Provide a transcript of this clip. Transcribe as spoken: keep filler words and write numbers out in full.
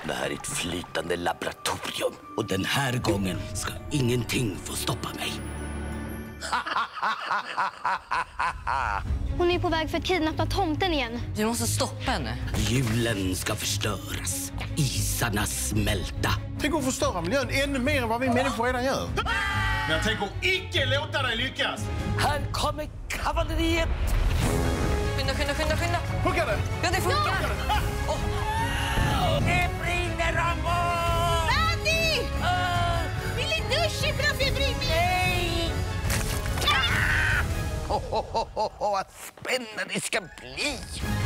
Det här är ett flytande laboratorium. Och den här gången ska ingenting få stoppa mig. Hon är på väg för att kidnappa tomten igen. Du måste stoppa henne. Julen ska förstöras. Isarna smälta. Tänk att förstöra miljön ännu mer än vad vi människor redan gör. Men jag tänker icke låta dig lyckas. Här kommer kavalleriet. Skynda, skynda, skynda, skynda. Funkar det? Ja, det funkar. Oh. Det brinner, Rambo! Andy! Uh. Vill du duscha för att det brinner? Nej! Ah! Oh, oh, oh, oh, vad spännande det ska bli!